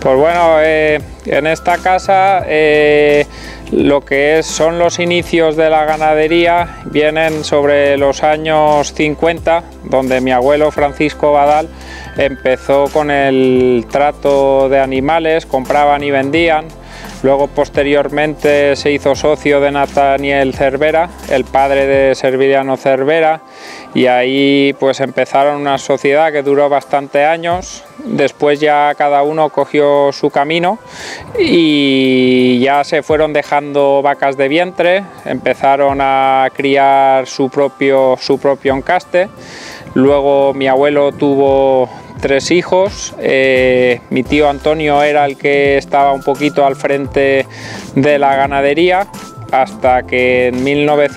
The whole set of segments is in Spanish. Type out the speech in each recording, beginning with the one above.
Pues bueno, en esta casa lo que son los inicios de la ganadería vienen sobre los años 50, donde mi abuelo Francisco Badal empezó con el trato de animales, compraban y vendían. Luego posteriormente se hizo socio de Nathaniel Cervera, el padre de Serviliano Cervera, y ahí pues empezaron una sociedad que duró bastantes años. Después ya cada uno cogió su camino y ya se fueron dejando vacas de vientre, empezaron a criar su propio encaste. Luego mi abuelo tuvo 3 hijos, mi tío Antonio era el que estaba un poquito al frente de la ganadería, hasta que en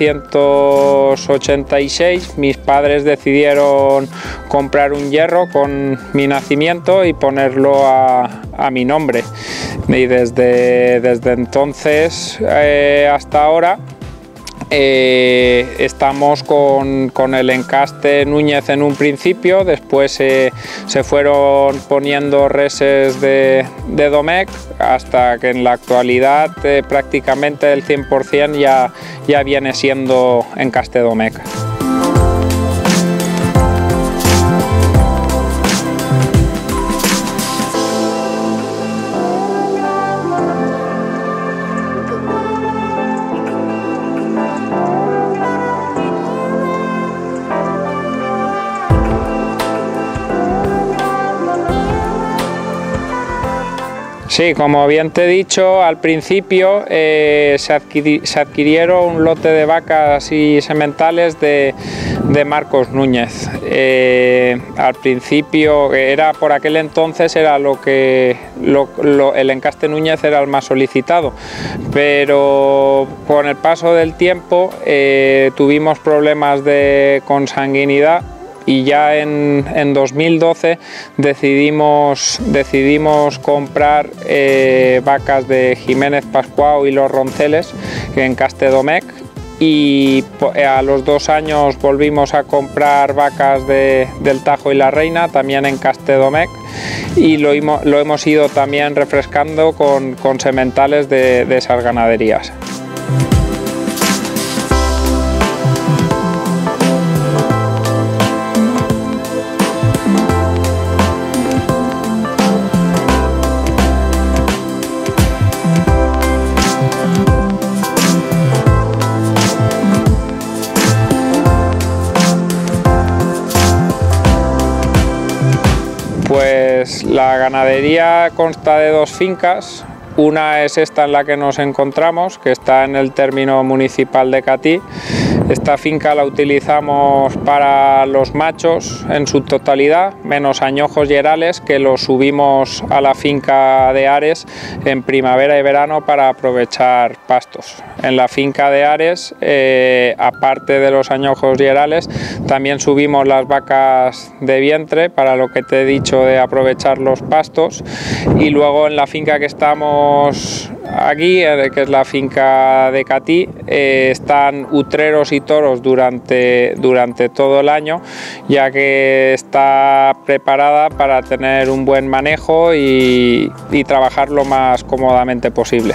1986 mis padres decidieron comprar un hierro con mi nacimiento y ponerlo a mi nombre. Y desde entonces hasta ahora estamos con el encaste Núñez en un principio, después se fueron poniendo reses de Domecq, hasta que en la actualidad prácticamente el 100% ya viene siendo encaste Domecq. Sí, como bien te he dicho, al principio se adquirieron un lote de vacas y sementales de Marcos Núñez. Al principio, por aquel entonces, era el encaste Núñez era el más solicitado, pero con el paso del tiempo tuvimos problemas de consanguinidad. Y ya en 2012 decidimos comprar vacas de Jiménez Pascual y Los Ronceles en encaste Domecq, y a los 2 años volvimos a comprar vacas del Tajo y la Reina, también en encaste Domecq, y lo hemos ido también refrescando con sementales de esas ganaderías. Pues la ganadería consta de 2 fincas. Una es esta en la que nos encontramos, que está en el término municipal de Catí. Esta finca la utilizamos para los machos en su totalidad, menos añojos y herales, que los subimos a la finca de Ares en primavera y verano para aprovechar pastos. En la finca de Ares, aparte de los añojos y herales, también subimos las vacas de vientre para lo que te he dicho de aprovechar los pastos. Y luego en la finca que estamos aquí, que es la finca de Catí, están utreros y toros durante todo el año, ya que está preparada para tener un buen manejo y trabajar lo más cómodamente posible.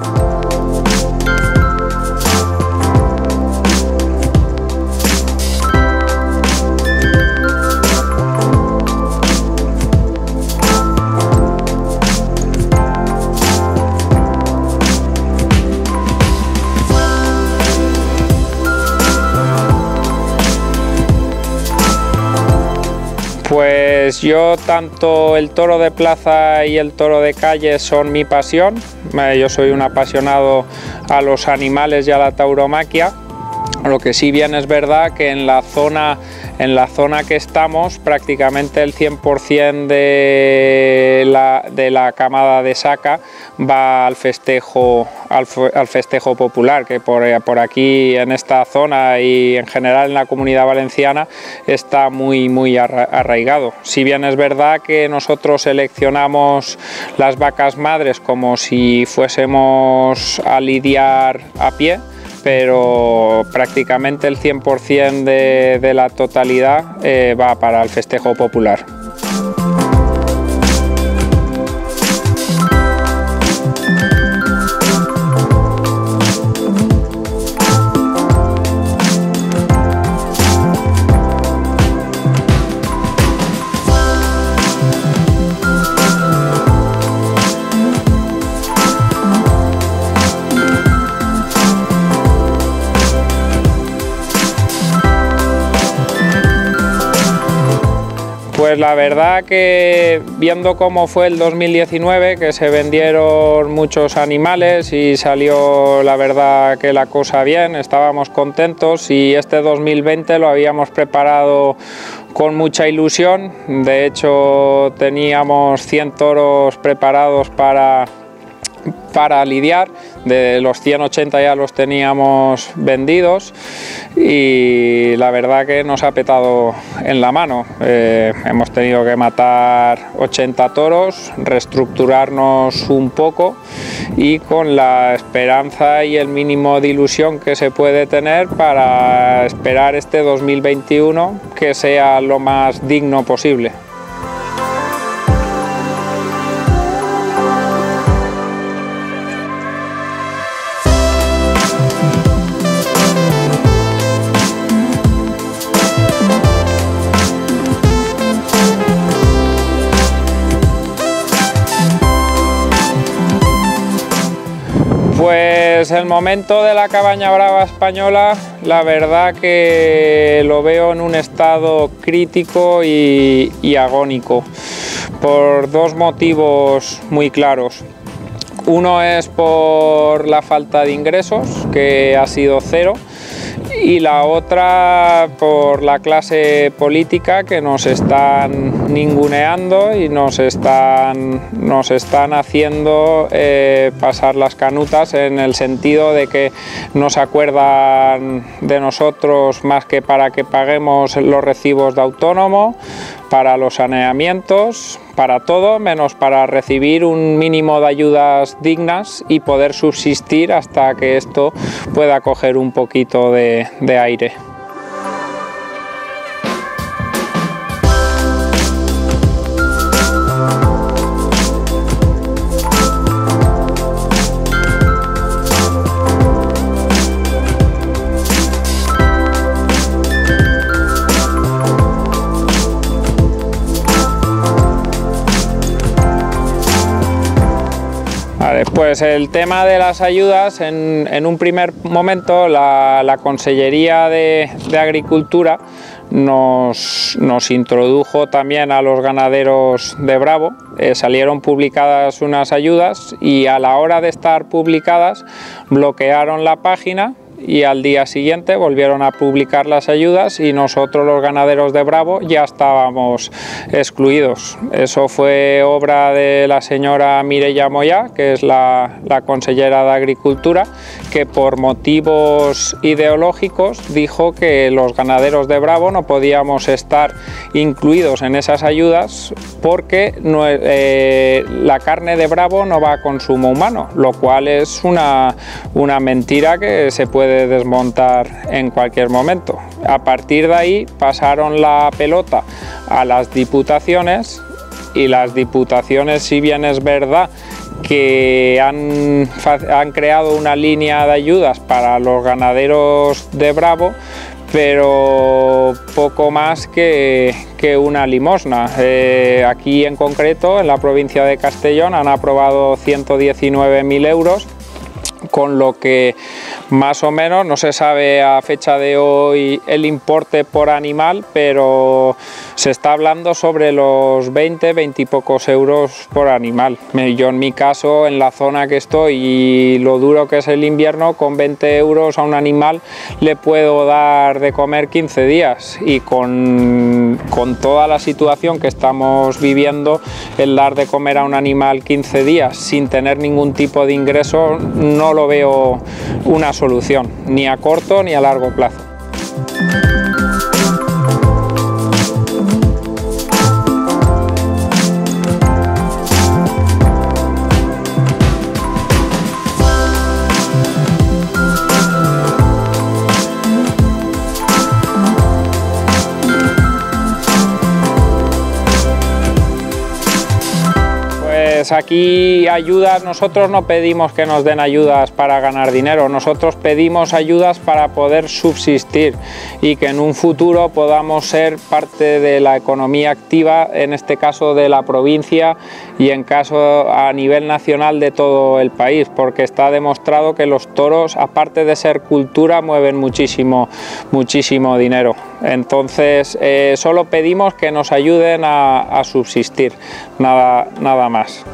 Pues yo, tanto el toro de plaza y el toro de calle son mi pasión. Yo soy un apasionado a los animales y a la tauromaquia. Lo que sí bien es verdad que en la zona que estamos, prácticamente el 100% de la camada de saca va al festejo popular, que por aquí en esta zona y en general en la Comunidad Valenciana está muy arraigado. Si bien es verdad que nosotros seleccionamos las vacas madres como si fuésemos a lidiar a pie, pero prácticamente el 100% de la totalidad va para el festejo popular. Pues la verdad que viendo cómo fue el 2019, que se vendieron muchos animales y salió la verdad que la cosa bien, estábamos contentos, y este 2020 lo habíamos preparado con mucha ilusión. De hecho teníamos 100 toros preparados para lidiar, de los 180 ya los teníamos vendidos, y la verdad que nos ha petado en la mano. Hemos tenido que matar 80 toros, reestructurarnos un poco, y con la esperanza y el mínimo de ilusión que se puede tener para esperar este 2021 que sea lo más digno posible. Pues el momento de la cabaña brava española, la verdad que lo veo en un estado crítico y agónico, por dos motivos muy claros. Uno es por la falta de ingresos, que ha sido cero, y la otra por la clase política, que nos están ninguneando y nos están haciendo pasar las canutas, en el sentido de que no se acuerdan de nosotros más que para que paguemos los recibos de autónomo, para los saneamientos, para todo, menos para recibir un mínimo de ayudas dignas y poder subsistir hasta que esto pueda coger un poquito de aire. Pues el tema de las ayudas, en un primer momento la Consellería de Agricultura nos introdujo también a los ganaderos de Bravo. Salieron publicadas unas ayudas, y a la hora de estar publicadas bloquearon la página, y al día siguiente volvieron a publicar las ayudas, y nosotros, los ganaderos de Bravo, ya estábamos excluidos. Eso fue obra de la señora Mireia Moyà, que es la consellera de Agricultura, que por motivos ideológicos dijo que los ganaderos de Bravo no podíamos estar incluidos en esas ayudas porque la carne de Bravo no va a consumo humano, lo cual es una mentira que se puede desmontar en cualquier momento. A partir de ahí pasaron la pelota a las diputaciones, y las diputaciones, si bien es verdad que han creado una línea de ayudas para los ganaderos de Bravo, pero poco más que una limosna. Aquí en concreto, en la provincia de Castellón, han aprobado 119.000 euros, con lo que más o menos, no se sabe a fecha de hoy el importe por animal, pero se está hablando sobre los 20 y pocos euros por animal. Yo, en mi caso, en la zona que estoy y lo duro que es el invierno, con 20 euros a un animal le puedo dar de comer 15 días, y con toda la situación que estamos viviendo, el dar de comer a un animal 15 días sin tener ningún tipo de ingreso, no lo veo una solución, ni a corto ni a largo plazo. Aquí ayudas, nosotros no pedimos que nos den ayudas para ganar dinero, nosotros pedimos ayudas para poder subsistir y que en un futuro podamos ser parte de la economía activa, en este caso de la provincia, y en caso a nivel nacional de todo el país, porque está demostrado que los toros, aparte de ser cultura, mueven muchísimo dinero. Entonces solo pedimos que nos ayuden a subsistir, nada más.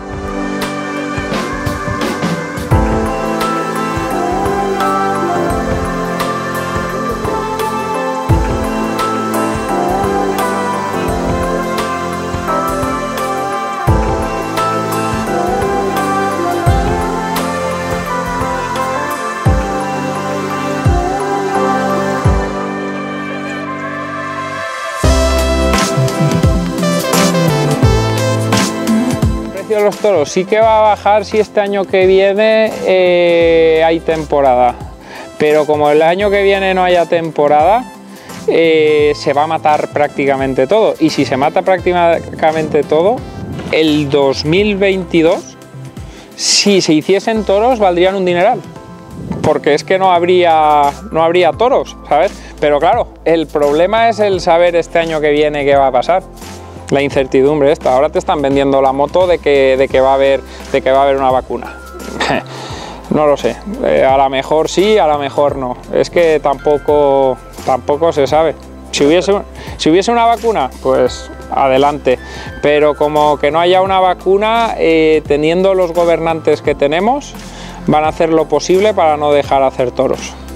De los toros sí que va a bajar si este año que viene hay temporada, pero como el año que viene no haya temporada, se va a matar prácticamente todo, y si se mata prácticamente todo, el 2022, si se hiciesen toros, valdrían un dineral, porque es que no habría toros, ¿sabes? Pero claro, el problema es el saber este año que viene qué va a pasar. La incertidumbre esta. Ahora te están vendiendo la moto de que va a haber una vacuna. No lo sé. A lo mejor sí, a lo mejor no. Es que tampoco se sabe. Si hubiese una vacuna, pues adelante. Pero como que no haya una vacuna, teniendo los gobernantes que tenemos, van a hacer lo posible para no dejar hacer toros.